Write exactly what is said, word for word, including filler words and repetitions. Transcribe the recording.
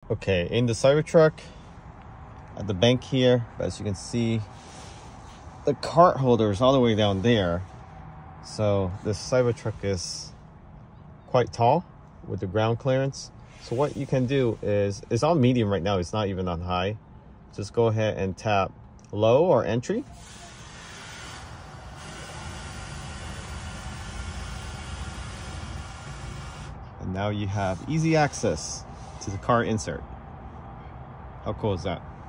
Okay, in the Cybertruck, at the bank here, as you can see, the cart holder is all the way down there. So this Cybertruck is quite tall with the ground clearance. So what you can do is, it's on medium right now, it's not even on high. Just go ahead and tap low or entry. And now you have easy access to the car insert. How cool is that?